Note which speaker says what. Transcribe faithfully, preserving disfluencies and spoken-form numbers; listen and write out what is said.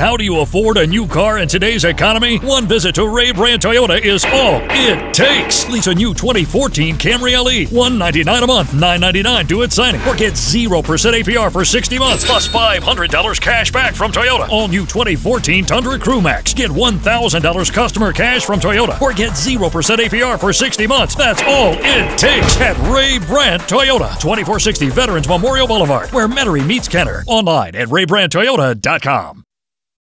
Speaker 1: How do you afford a new car in today's economy? One visit to Ray Brandt Toyota is all it takes. Lease a new twenty fourteen Camry L E, one hundred ninety-nine dollars a month, nine hundred ninety-nine dollars due at signing, or get zero percent A P R for sixty months, plus five hundred dollars cash back from Toyota. All new twenty fourteen Tundra CREWMAX. Get one thousand dollars customer cash from Toyota, or get zero percent A P R for sixty months. That's all it takes at Ray Brandt Toyota, twenty-four sixty Veterans Memorial Boulevard, where Metairie meets Kenner. Online at ray brandt toyota dot com.